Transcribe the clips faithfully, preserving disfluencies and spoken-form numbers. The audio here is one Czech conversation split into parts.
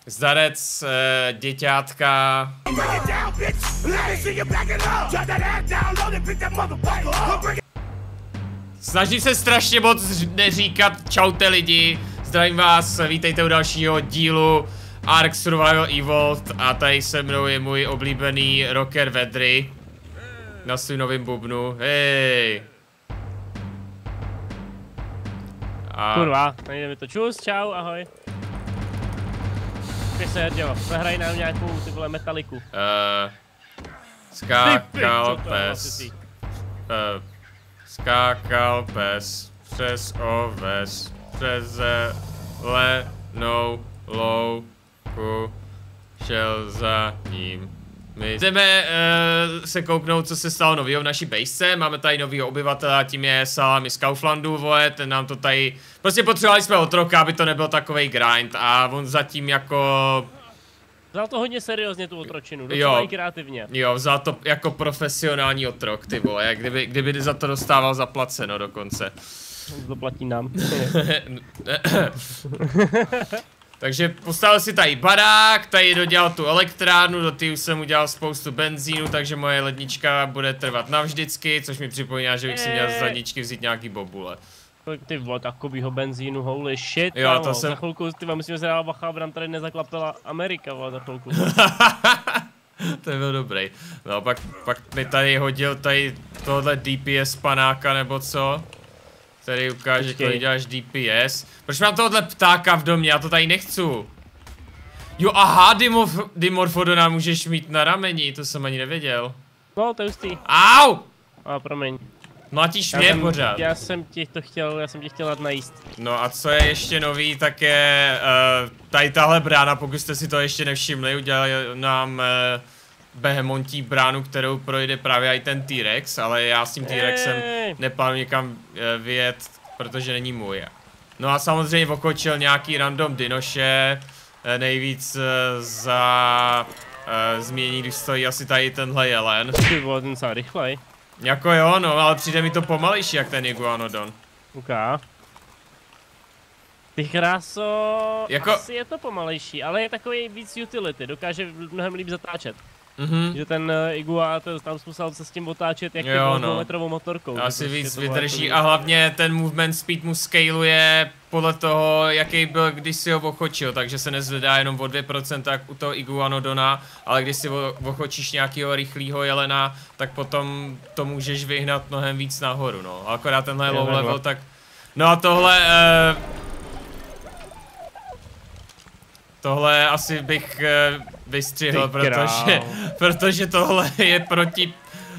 Zdarec, uh, děťátka. Snažím se strašně moc neříkat čaute lidi. Zdravím vás, vítejte u dalšího dílu Ark Survival Evolved a tady se mnou je můj oblíbený rocker Vedry. Na svým novým bubnu, hej. A... Kurva, nejde mi to. Čus, čau, ahoj. Kde se dělo? Zahraj nám nějakou ty vole metaliku. Uh, skákal pes. Uh, skákal pes přes oves, přes zelenou louku, šel za ním. My jdeme uh, se kouknout, co se stalo novýho v naší bejsce. Máme tady novýho obyvatele a tím je Salami z Kauflandu, vole, ten nám to tady... Prostě potřebovali jsme otroka, aby to nebyl takovej grind a on zatím jako... Vzal to hodně seriózně tu otročinu, docela i kreativně. Jo, vzal to jako profesionální otrok, ty vole, kdyby, kdyby za to dostával zaplaceno dokonce. To platí nám. Takže postavil si tady barák, tady dodělal tu elektrárnu, do té už jsem udělal spoustu benzínu, takže moje lednička bude trvat navždycky, což mi připomíná, že bych si měl z ledničky vzít nějaký bobule. Ty vole, takovýho benzínu, holy shit, jo, to jsem... za chvilku, ty musíme se dát bacha, aby nám tady nezaklapila Amerika, vole, za chvilku. To je byl dobrý. No, pak, pak mi tady hodil tady tohle D P S panáka, nebo co? Který ukáže, kolik děláš D P S. Proč mám tohle ptáka v domě? Já to tady nechci. Jo, aha, dimorf Dimorfodona můžeš mít na rameni, to jsem ani nevěděl. No, to je hustý. Au! A promiň. Mlatíš mě pořád. Já jsem ti to chtěl, já jsem ti chtěl dát najíst. No a co je ještě nový, tak je uh, tady tahle brána, pokud jste si to ještě nevšimli, udělali nám uh, behemontí bránu, kterou projde právě i ten T-Rex, ale já s tím T-Rexem neplánuji někam uh, vyjet, protože není můj. No a samozřejmě okočil nějaký random dinoše, uh, nejvíc uh, za uh, změní, když stojí asi tady tenhle jelen. Ty vole, ten docela rychlej. Jako jo, no, ale přijde mi to pomalejší, jak ten Iguanodon. OK. Ty kráso, jako... asi je to pomalejší, ale je takový víc utility, dokáže mnohem líp zatáčet. Mhm. Že ten uh, Igua, to, tam musel se s tím otáčet jak jo, no. dvoumetrovou motorkou. Asi víc vydrží a hlavně ten movement speed mu scaluje podle toho, jaký byl, když si ho ochočil, takže se nezvedá jenom o dvě procenta u toho Iguanodona, ale když si ochočíš nějakého rychlého jelena, tak potom to můžeš vyhnat mnohem víc nahoru, no. A akorát tenhle je low level, level, tak... No a tohle... Uh... Tohle asi bych uh, vystřihl, protože, protože tohle je proti...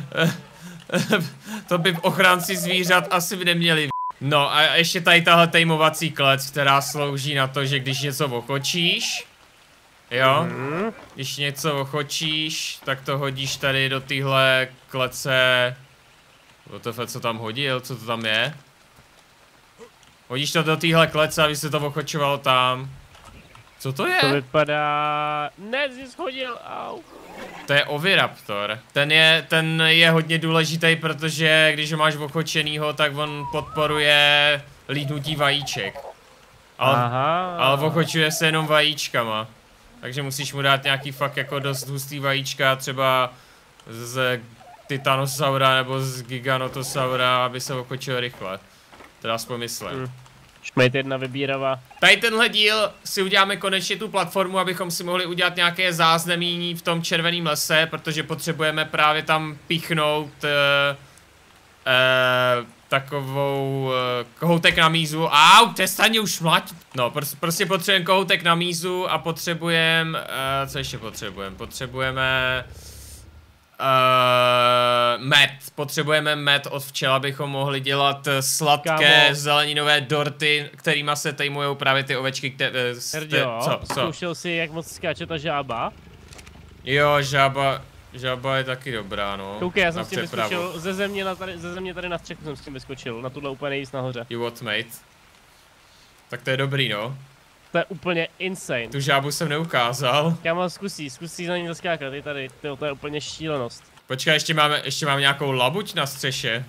To by ochránci zvířat asi by neměli. No a ještě tady tahle tejmovací klec, která slouží na to, že když něco ochočíš, jo, mm. když něco ochočíš, tak to hodíš tady do téhle klece. To co tam hodil, co to tam je? Hodíš to do téhle klece, aby se to ochočovalo tam. Co to je? To vypadá... Ne, jsi schodil, au. To je Oviraptor. Ten je, ten je hodně důležitý, protože když ho máš ochočenýho, tak on podporuje lítnutí vajíček. Ale, Aha. ale ochočuje se jenom vajíčkama. Takže musíš mu dát nějaký fakt jako dost hustý vajíčka, třeba z Titanosaura nebo z Giganotosaura, aby se ochočil rychle. Teda aspoň myslím. Hmm. Šmejt jedna vybíravá. Tady tenhle díl si uděláme konečně tu platformu, abychom si mohli udělat nějaké záznamí v tom červeném lese, protože potřebujeme právě tam píchnout uh, uh, takovou uh, kohoutek na mízu. Au, přestaň už mlať. No, pr prostě potřebujeme kohoutek na mízu a potřebujeme, uh, co ještě potřebujeme? Potřebujeme Uh, med. Potřebujeme med od včel, abychom mohli dělat sladké Kámo. zeleninové dorty, kterýma se tejmujou právě ty ovečky, které... Herdio, co, co? Zkoušel jsi, jak moc skáče ta žába? Jo, žába, žába je taky dobrá, no. Koukej, já jsem s tím vyskočil ze země, na tady, ze země tady na střechu jsem s tím vyskočil, na tuhle úplně nejvíc nahoře. You what, mate? Tak to je dobrý, no. To je úplně insane. Tu žábu jsem neukázal. Kámo, zkusí, zkusí za ní zaskákat, je tady, tyjo, to je úplně šílenost. Počkej, ještě máme, ještě máme nějakou labuť na střeše.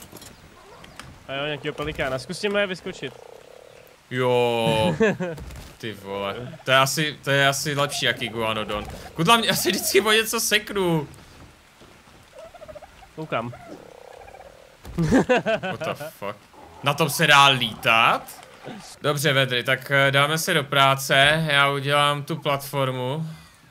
A jo, nějakýho pelikána, zkusíme je vyskočit. Jo. Ty vole, to je asi, to je asi lepší jak iguanodon. Kudla, mě asi vždycky o něco seknu. Koukám. What the fuck? Na tom se dá lítat? Dobře, Vedry, tak dáme se do práce, já udělám tu platformu.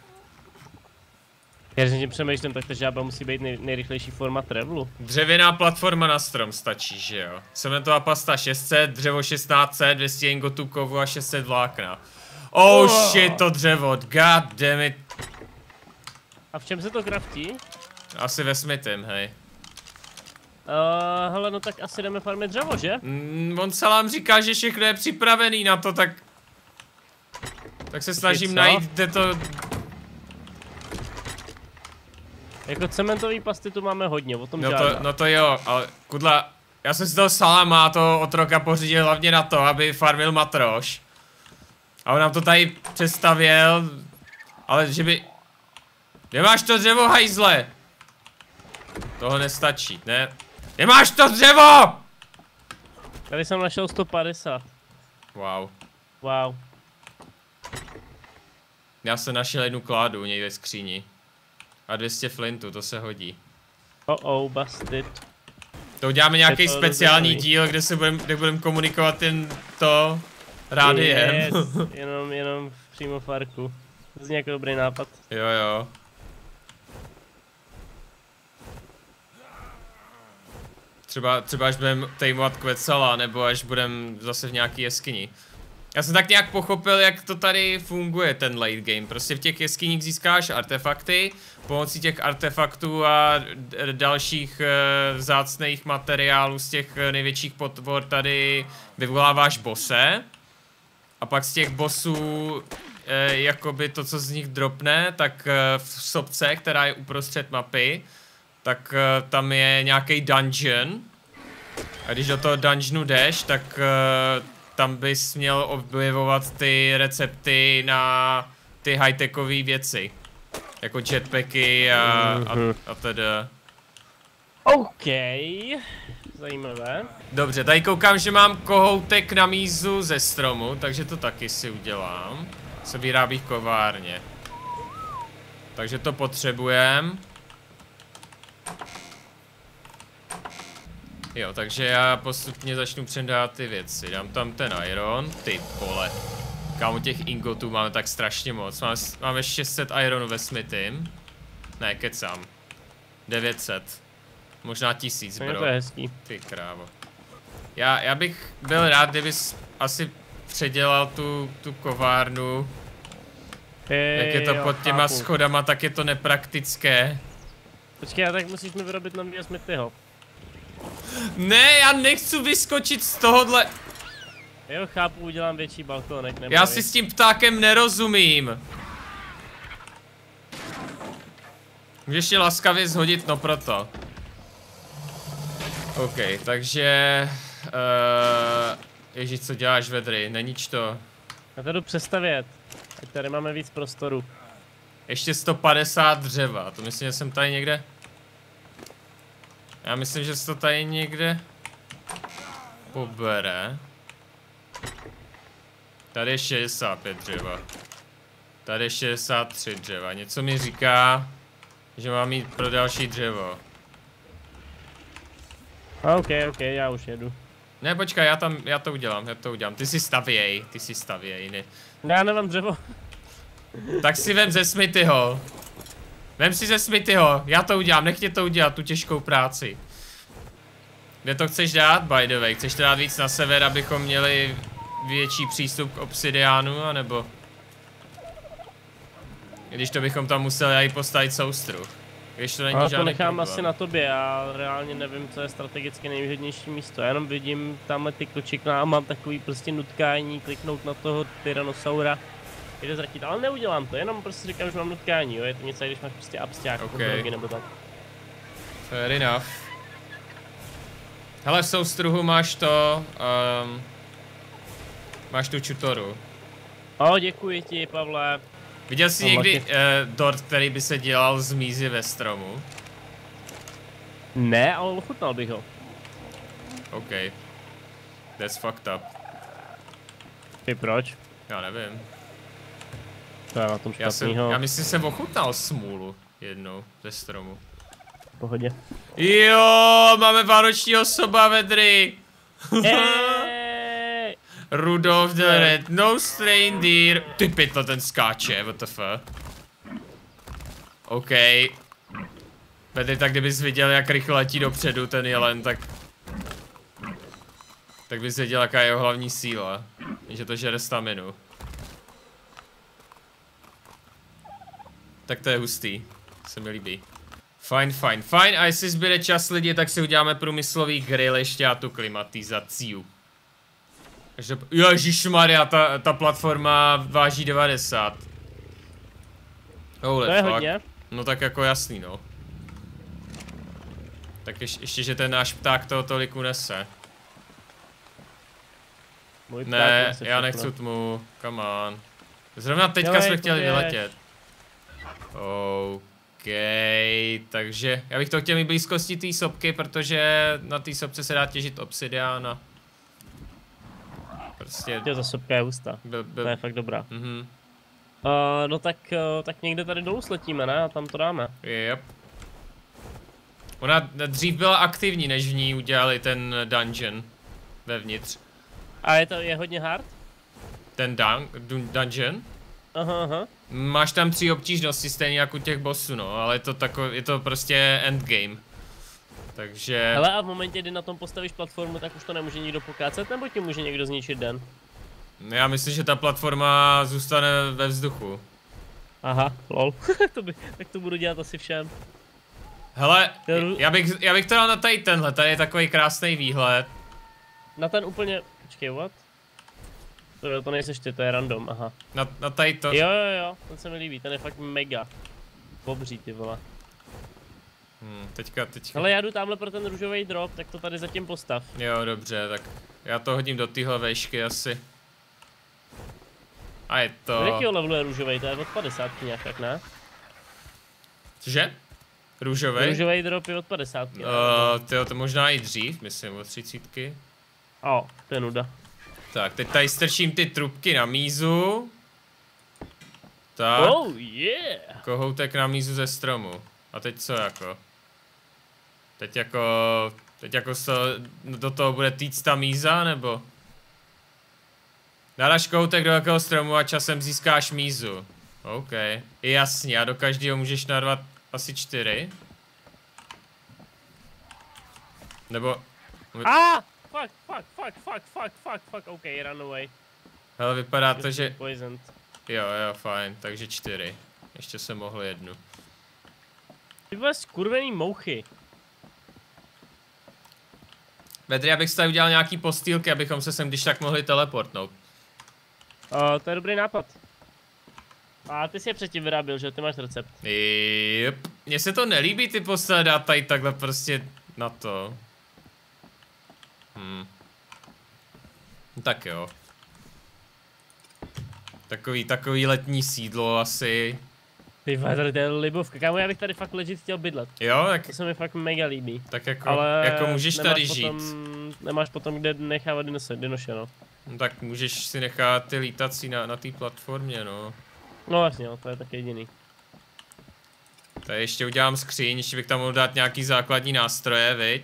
Já tím přemýšlím, tak ta žába musí být nej, nejrychlejší forma travelu. Dřevěná platforma na strom stačí, že jo? Cementová pasta šest set, dřevo šestnáct set, dvě stě ingotů kovu a šest set vlákna. Oh wow. Shit, to dřevo, god damn it. A v čem se to kraftí? Asi ve smitém, hej. Uh, hele, no tak asi jdeme farmit dřevo, že? Mm, on Salám říká, že všechno je připravený na to, tak... Tak se snažím najít, kde to... Jako cementový pasty tu máme hodně, o tom no žádná. to, no to jo, ale Kudla, já jsem si toho Saláma, to otroka pořídil hlavně na to, aby farmil matroš. A on nám to tady představěl, ale že by... Nemáš to dřevo, hajzle! Toho nestačí, ne? Nemáš to dřevo! Tady jsem našel sto padesát. Wow. Wow. Já jsem našel jednu kládu někde ve skříni. A dvě stě flintů, to se hodí. Oh oh, busted. To uděláme nějaký speciální díl, kde se budem, kde budem komunikovat jen to rádiem. Yes, jenom, jenom přímo farku. To zní jako dobrý nápad. Jo jo. Třeba, třeba až budeme tejmovat Quetzala, nebo až budeme zase v nějaký jeskyni. Já jsem tak nějak pochopil, jak to tady funguje, ten late game. Prostě v těch jeskyních získáš artefakty, pomocí těch artefaktů a dalších e, vzácných materiálů z těch největších potvor tady vyvoláváš bose. A pak z těch bossů, e, jakoby to, co z nich dropne, tak e, v sopce, která je uprostřed mapy, tak e, tam je nějaký dungeon. A když do toho dungeonu jdeš, tak e, tam bys měl objevovat ty recepty na ty high-techové věci. Jako jetpacky a, a, a teda. OK. Zajímavé. Dobře, tady koukám, že mám kohoutek na mízu ze stromu, takže to taky si udělám. Se vyrábí v kovárně. Takže to potřebujem. Jo, takže já postupně začnu předávat ty věci. Dám tam ten iron, ty vole. Kámo, těch ingotů máme tak strašně moc. Máme, máme šest set ironu ve smitym. Ne, kecám. devět set. Možná tisíc, bro. To je hezký. Ty krávo. Já, já bych byl rád, kdybys asi předělal tu, tu kovárnu. Hey, Jak je to jo, pod těma chápu. schodama, tak je to nepraktické. Počkej, a tak musíš mi vyrobit nový Smithyho. Ne, já nechci vyskočit z tohohle. Jo, chápu, udělám větší balkónek. Já si s tím ptákem nerozumím. Můžeš je laskavě zhodit, no proto. OK, takže... Uh, ježíš, co děláš, Vedry, nenič to. Já to jdu přestavět. Ať tady máme víc prostoru. Ještě sto padesát dřeva, to myslím, že jsem tady někde... Já myslím, že se to tady někde... pobere. Tady je šedesát pět dřeva. Tady je šedesát tři dřeva. Něco mi říká, že mám mít pro další dřevo. OK, OK, já už jedu. Ne, počkej, já tam, já to udělám, já to udělám. Ty si stavěj, ty si stavěj, ne. Já nemám dřevo. Tak si vem ze Smithyho. Vem si ze Smithyho, já to udělám, nech tě to udělat, tu těžkou práci. Kde to chceš dát, by the way? Chceš to dát víc na sever, abychom měli větší přístup k obsidiánu, anebo? Když to bychom tam museli i postavit soustruh. Když to není Ale žádný to nechám problém. asi na tobě, já reálně nevím, co je strategicky nejvýhodnější místo. Já jenom vidím tamhle ty kočikna a mám takový prostě nutkání, kliknout na toho Tyrannosaura. Jde zratit, ale neudělám to, jenom prostě říkám, že mám nutkání, jo, je to něco, když máš prostě absťák, Okay. drogy nebo tak. Fair enough. Hele, v soustruhu máš to, um, máš tu čutoru. O, děkuji ti, Pavle. Viděl jsi No, někdy vlastně. uh, dort, který by se dělal z mízy ve stromu? Ne, ale ochutnal bych ho. OK. That's fucked up. Ty proč? Já nevím. To je na tom Já, jsem, špatnýho. já myslím, že jsem ochutnal smůlu jednou ze stromu. V pohodě. Jo, máme vánočního soba vedry. Hey! Rudolf the Red-Nosed Reindeer. Ty pytle, ten skáče, what the fuck. OK. Vedry, tak kdybys viděl, jak rychle letí dopředu ten jelen, tak... Tak bys věděl, jaká je jeho hlavní síla. Že to žere staminu. Tak to je hustý. Se mi líbí. Fajn, fajn, fajn. A jestli zbyde čas lidi, tak si uděláme průmyslový grill ještě a tu klimatizaci. Ježišmarja, ta, ta platforma váží devadesát. Holy To je fuck. hodně. No tak jako jasný, no. Tak ješ, ještě, že ten náš pták toho tolik unese. Můj pták Ne, nese já všechno. nechci tmu, come on. Zrovna teďka Dělej, jsme chtěli poběž. vyletět. OK, takže já bych to chtěl mít blízkosti té sopky, protože na té sopce se dá těžit obsidiána. Prostě... Tě, ta sopka je hustá. Byl, byl, To je fakt dobrá. mhm, Uh, no tak, uh, tak někde tady dolů sletíme, ne? A tam to dáme. yep. Ona dřív byla aktivní, než v ní udělali ten dungeon vevnitř. A je to je hodně hard? Ten dun, dun, dungeon? Aha, aha. Máš tam tři obtížnosti, stejně jako u těch bossů, no, ale je to tako, je to prostě endgame. Takže... Hele, a v momentě, kdy na tom postavíš platformu, tak už to nemůže nikdo pokácet, nebo ti může někdo zničit den? Já myslím, že ta platforma zůstane ve vzduchu. Aha, lol. to by, tak to budu dělat asi všem. Hele, Jdu- já bych, já bych to dal na tady tenhle, tady je takový krásný výhled. Na ten úplně... Počkej, what? To, to nejseš ty, to je random, aha. Na, na tady to. Jo, jo, jo, ten se mi líbí, ten je fakt mega. Obří, ty vole. Hmm, teďka, teďka. Ale já jdu tamhle pro ten růžový drop, tak to tady zatím postav. Jo, dobře, tak já to hodím do téhle vejšky asi. A je Do to... jakého levelu je růžový? To je od padesátky nějak, tak ne? Cože? Růžovej? Růžový drop je od padesátky. ne? Uh, tyjo, to možná i dřív, myslím, od třicítky. O, to je nuda. Tak, teď tady strčím ty trubky na mízu. Tak, Oh, yeah! kohoutek na mízu ze stromu. A teď co jako? Teď jako... Teď jako se do toho bude týct ta míza, nebo? Dáš kohoutek do jakého stromu a časem získáš mízu. OK. Jasně, a do každého můžeš narvat asi čtyři. Nebo... Ah! Fuck, fuck, fuck, fuck, fuck, fuck, fuck, OK, run away. Hele, vypadá to, že... Poisoned. Jo, jo, fajn, takže čtyři. Ještě jsem mohl jednu. Ty vole skurvený mouchy. Vedry, abych si tady udělal nějaký postýlky, abychom se sem když tak mohli teleportnout. Uh, to je dobrý nápad. A ty jsi je předtím vyráběl, že? Ty máš recept. Yep. Mně se to nelíbí ty postavy dát tady takhle prostě na to. Hm. Tak jo. Takový, takový letní sídlo asi. Ty vole, tady to je libovka. Kámo, já bych tady fakt legit chtěl bydlet. Jo, tak, To se mi fakt mega líbí. tak jako, Ale jako můžeš nemáš tady potom, žít. Nemáš potom kde nechávat dinoše, dinoše, no. No, tak můžeš si nechat ty lítací na, na té platformě, no. No vlastně, no, to je tak jediný. Tady ještě udělám skříň, ještě bych tam mohl dát nějaký základní nástroje, viď?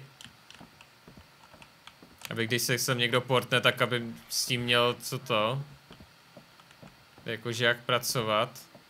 Aby když se sem někdo portne, tak aby s tím měl co to. Jakože jak pracovat.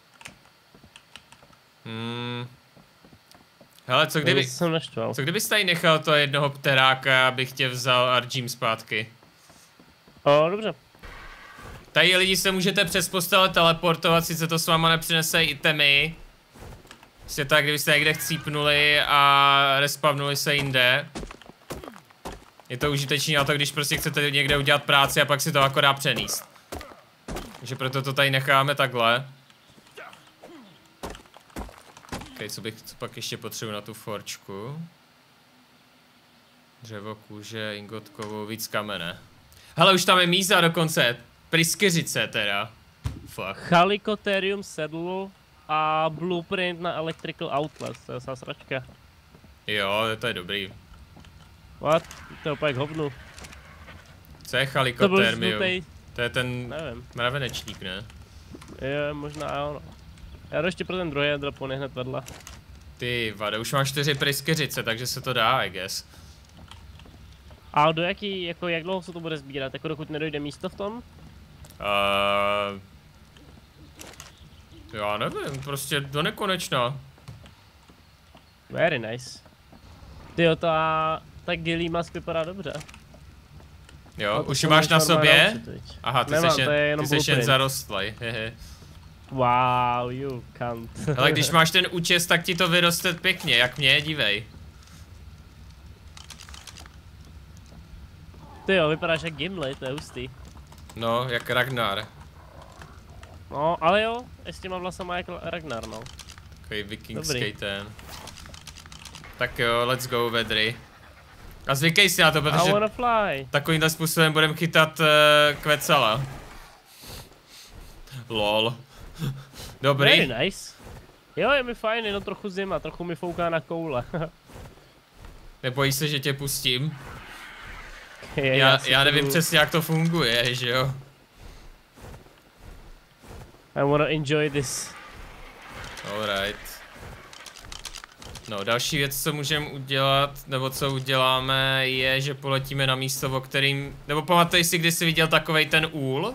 Hmm. Hele, co kdyby, To jsem naštval. co kdybys tady nechal to jednoho pteráka, abych tě vzal Argym zpátky? O, dobře. Tady lidi se můžete přes postele teleportovat, sice to s váma nepřinese itemy. Prostě tak, kdybyste někde chcípnuli a respavnuli se jinde. Je to užitečný na to, když prostě chcete někde udělat práci a pak si to akorát přenést. Takže proto to tady necháme takhle. Ok, co bych co pak ještě potřebuji na tu forčku? Dřevo, kůže, ingotkovou, víc kamene. Hele, už tam je míza dokonce. Pryskyřice teda. Fuck. Chalicotherium saddle a blueprint na electrical outlet. To je sračka. Jo, to je dobrý. What? To je úplně k hovnu. Co je To byl chalikothermium? žlutej, To je ten Nevím. mravenečník, ne? Jo, možná jo, no. Já jdu ještě pro ten druhý dropon hned vedle. Ty vade, už mám čtyři pryskyřice, takže se to dá, I guess. A do jaký, jako jak dlouho se to bude sbírat? Jako dokud nedojde místo v tom? Uh, já nevím, prostě do nekonečna. Very nice. Tyjo, ta, ta Ghillie Mask vypadá dobře. Jo, no, už ji máš na sobě? Aha, ty Nemám, jsi jen, ty jsi jen zarostlej, hehe. Wow, you can't. Ale když máš ten účes, tak ti to vyroste pěkně, jak mě, dívej. Tyjo, vypadáš jak Gimli, to je hustý. No, jak Ragnar. No, ale jo, s těma vlasama jak Ragnar, no. Takový vikingský ten. Tak jo, let's go, Vedry. A zvykej si na to, protože I wanna fly. takovýmhle způsobem budeme chytat uh, kvecala. Lol. Dobrý. Very nice. Jo, je mi fajn, jenom trochu zima, trochu mi fouká na koule. Nebojíš se, že tě pustím? je, Já, já, já nevím budu... přesně, jak to funguje, že jo? I wanna enjoy this. Alright. No, další věc, co můžeme udělat, nebo co uděláme, je, že poletíme na místo, o kterým... Nebo pamatuješ si, kdy jsi viděl takovej ten úl?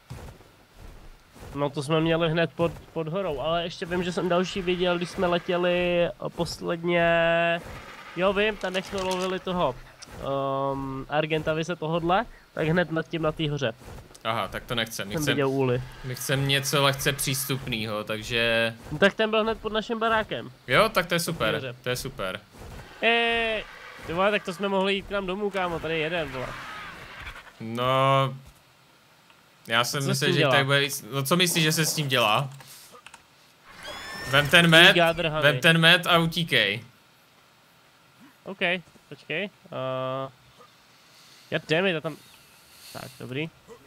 No to jsme měli hned pod, pod horou, ale ještě vím, že jsem další viděl, když jsme letěli posledně... Jo vím, tam jak jsme lovili toho um, Argentavis tohodle, tak hned nad tím na té hoře. Aha, tak to nechcem, my Jsem chcem, viděl úly. my chcem něco lehce přístupného, takže... No, tak ten byl hned pod naším barákem. Jo, tak to je super, to je super. Eee, ty vole, tak to jsme mohli jít k nám domů, kámo, tady je jeden, vole. No... Já jsem myslel, že tady bude víc... No co myslíš, že se s tím dělá? Vem ten med, vem ten med a utíkej. OK, počkej. Uh, já damn it, tam... Tak, dobrý.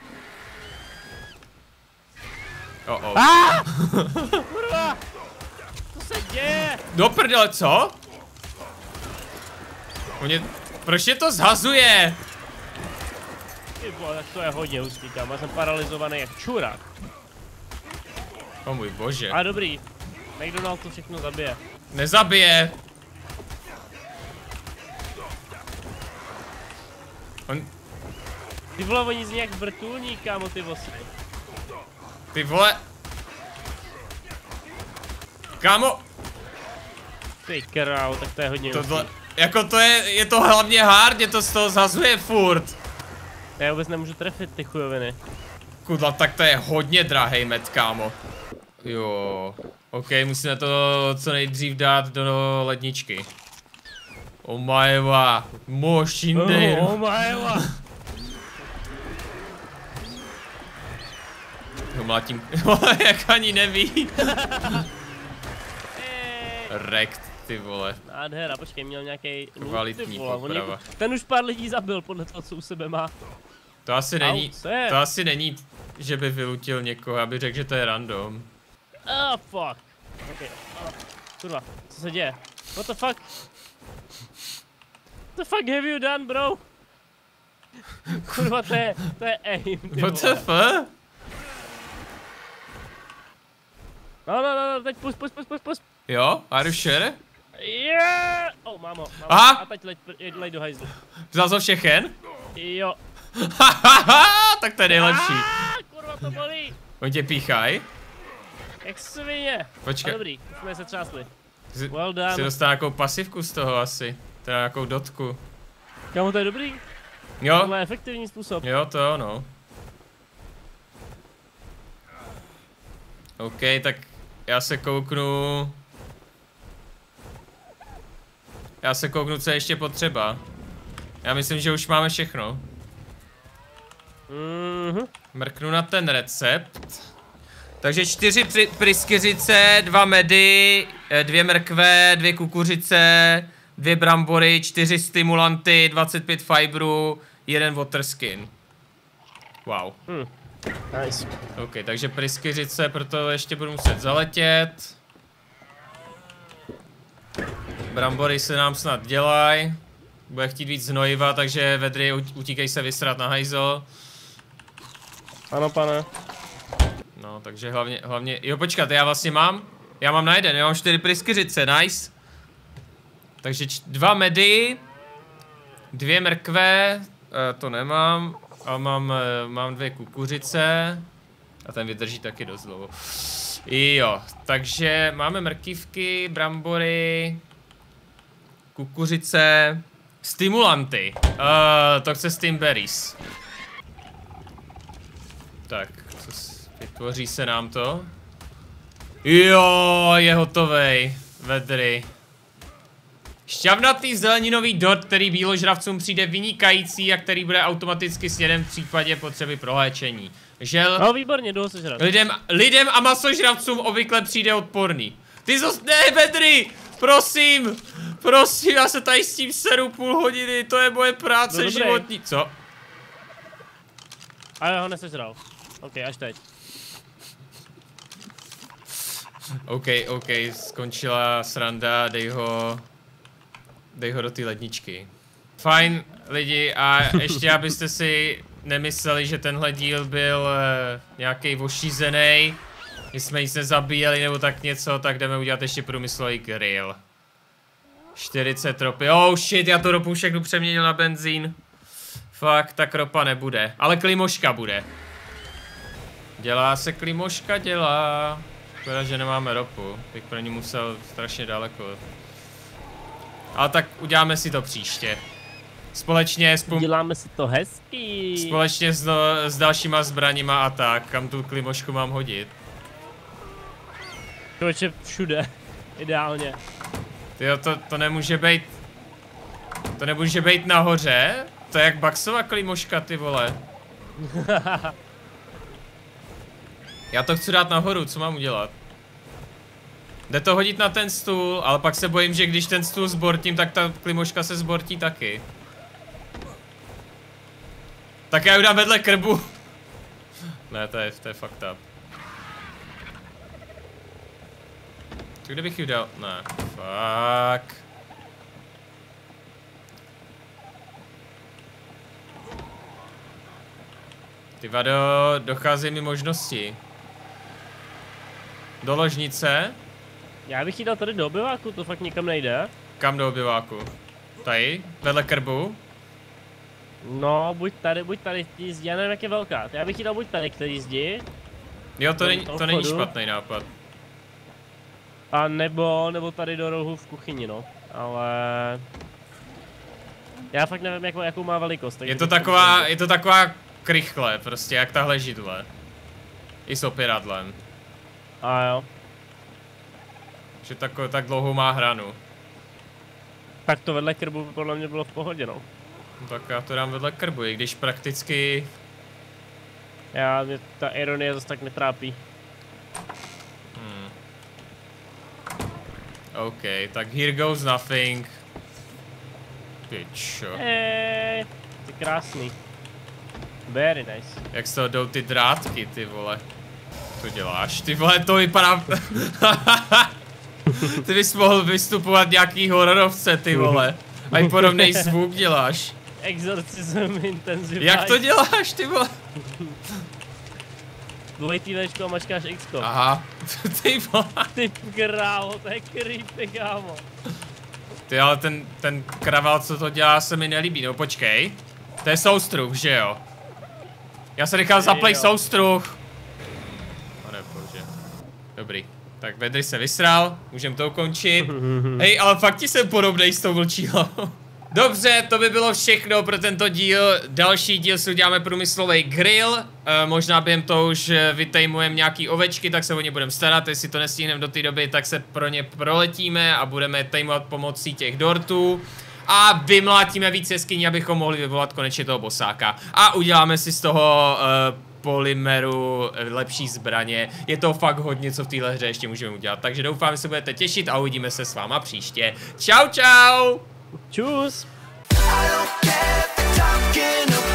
Oh, oh. Ah! Kurva! Co se děje? Do prdele, co? Mě... Proč mě to zhazuje? Ty vole, tak to je hodně hustý, kam. Já jsem paralizovaný jak čurák. O můj bože. A dobrý. McDonald to všechno zabije. Nezabije. On... Ty vole, oni zní jak vrtulník, kámo, ty vosy. Ty vole. Kámo. Ty král, tak to je hodně Tohle, hustý. jako to je, je to hlavně hard, je to z toho zhazuje furt. Já vůbec nemůžu trefit ty chujoviny. Kudla, tak to je hodně drahej med, kámo. Jo. OK, musíme to co nejdřív dát do ledničky. Oh majva. Mošiny. Oh, oh majva. No mlátím. Jak ani neví. Rekt, ty vole. Nádhera, počkej, měl nějaký kvalitní poprava. Ten už pár lidí zabil podle toho, co u sebe má. To asi není, Auce. to asi není, že by vylutil někoho, aby řekl, že to je random. Ah, oh, fuck. Okay. Oh, kurva, co se děje? What the fuck? What the fuck have you done, bro? Kurva, to je, to je aim, ty What the fuck? No, no, no, no, teď pust, pust, pust, pust, pust. Jo, are you sure? Yeah! Oh, mámo, mámo. Aha! A teď leď, leď do hajzlu. Vzal to všechen? Jo. Tak to je nejlepší. Ah, kurva, to bolí. On tě píchaj. Jak svině. Počkej. A dobrý, už jsme se třásli. Jsi, Well done. jsi dostal nějakou pasivku z toho asi. Teda nějakou dotku. Kámo, to je dobrý. Jo? Tohle je efektivní způsob. Jo, to jo, no. OK, tak já se kouknu. Já se kouknu, co je ještě potřeba. Já myslím, že už máme všechno. Mhm. Mrknu na ten recept. Takže čtyři pryskyřice, dva medy, dvě mrkve, dvě kukuřice, dvě brambory, čtyři stimulanty, dvacet pět fibrů, jeden waterskin. Wow. Hmm. Nice. OK, takže pryskyřice, proto ještě budu muset zaletět. Brambory se nám snad dělají. Bude chtít víc znojiva, takže Vedry, utíkej se vysrat na hajzl. Ano, pane. No, takže hlavně, hlavně, jo počkat, já vlastně mám, já mám na jeden, já mám čtyři pryskyřice, nice. Takže č dva medy, dvě mrkve, to nemám, a mám, mám dvě kukuřice a ten vydrží taky dost dlouho. Jo, takže máme mrkývky, brambory, kukuřice, stimulanty, uh, to chce Stimberries. Tak, co s... vytvoří se nám to. Jo, je hotovej, vedry. Šťavnatý zeleninový dort, který bíložravcům přijde vynikající a který bude automaticky sněden v případě potřeby proléčení. Žel... No výborně, jdu ho sežrat. Lidem, lidem a masožravcům obvykle přijde odporný. Ty zos... Ne, vedry! Prosím! Prosím, já se tady s tím seru půl hodiny, to je moje práce no, životní. Co? A já ho nesežral. OK, až teď. OK, OK, skončila sranda, dej ho... Dej ho do té ledničky. Fajn, lidi, a ještě abyste si nemysleli, že tenhle díl byl uh, nějaký ošízený, že jsme ji se zabíjeli nebo tak něco, tak jdeme udělat ještě průmyslový grill. čtyřicet ropy, oh shit, já to ropu všechno přeměnil na benzín. Fakt, tak ropa nebude, ale klimoška bude. Dělá se klimoška, dělá. Škoda, že nemáme ropu, bych pro ní musel strašně daleko. Ale tak uděláme si to příště. Společně s pum... Děláme si to hezký. Společně s, no, s dalšíma zbraněma a tak, kam tu klimošku mám hodit. Člověče, všude. Ideálně. Tyjo, to, to nemůže být... To nemůže být nahoře? To je jak Baxova klimoška, ty vole. Já to chci dát nahoru, co mám udělat? Jde to hodit na ten stůl, ale pak se bojím, že když ten stůl zbortím, tak ta klimoška se zbortí taky. Tak já ji dám vedle krbu. Ne, to je, to je fucked up. Tak kde bych ji dal? Ne, fuck. Ty vado, dochází mi možnosti. Do ložnice. Já bych jí dal tady do obyváku, to fakt nikam nejde. Kam do obyváku? Tady? Vedle krbu? No, buď tady, buď tady k té zdi, já nevím jak je velká. Já bych jí dal buď tady k té zdi. Jo, to, není, to není špatný nápad. A nebo, nebo tady do rohu v kuchyni, no. Ale... Já fakt nevím, jakou, jakou má velikost. Je to taková, je to taková krychle, prostě jak tahle židle. I s opěradlem. A jo. Že tak, tak dlouhou má hranu. Tak to vedle krbu podle mě bylo v pohodě, no. No tak já to dám vedle krbu, i když prakticky... Já, mě ta ironie zase tak netrápí. Hmm. OK, tak here goes nothing. Pičo. Eee, ty krásný. Very nice. Jak z toho jdou ty drátky, ty vole. Co děláš? Ty vole, to vypadá... Ty bys mohl vystupovat nějaký hororovce, ty vole. A i podobnej zvuk děláš. Exorcism intensive. Jak to děláš, ty vole? Dvojitý Včko a mačkáš Xko. Aha, ty vole. Ty krávo, to je creepy, kámo. Ty, ale ten, ten kraval, co to dělá, se mi nelíbí, no počkej. To je soustruh, že jo? Já se nechal zaplej soustruh. Pane bože. Dobrý. Tak Vedry se vysral, můžem to ukončit. Hej, ale fakt ti jsem podobnej s tou vlčí hlavou. Dobře, to by bylo všechno pro tento díl. Další díl si uděláme průmyslový grill. E, možná během toho už vytejmujeme nějaký ovečky, tak se o ně budeme starat. Jestli to nestihneme do té doby, tak se pro ně proletíme a budeme tejmovat pomocí těch dortů. A vymlátíme víc jeskyní, abychom mohli vyvolat konečně toho bosáka. A uděláme si z toho e, polymeru lepší zbraně. Je to fakt hodně, co v téhle hře ještě můžeme udělat. Takže doufám, že se budete těšit a uvidíme se s váma příště. Čau, čau! Čus! I don't care if they're talking